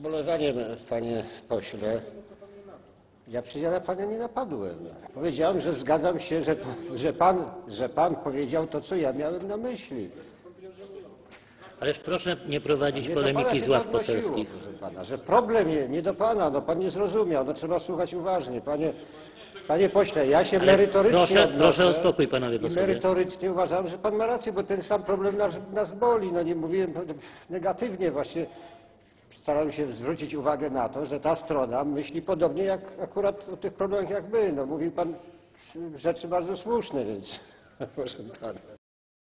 ubolewaniem, panie pośle. Ja przecież na pana nie napadłem. Powiedziałem, że zgadzam się, że pan powiedział to, co ja miałem na myśli. Ależ proszę nie prowadzić Nie do pana polemiki się z ław to odnosiło, poselskich. proszę pana, że problem nie do pana, no pan nie zrozumiał, no trzeba słuchać uważnie. Panie pośle, ja się Ale merytorycznie odnoszę. proszę o spokój, panowie I posłowie. merytorycznie uważam, że pan ma rację, bo ten sam problem nas boli. No nie mówiłem negatywnie, właśnie starałem się zwrócić uwagę na to, że ta strona myśli podobnie jak akurat o tych problemach jak my. No mówił pan rzeczy bardzo słuszne, więc proszę pana.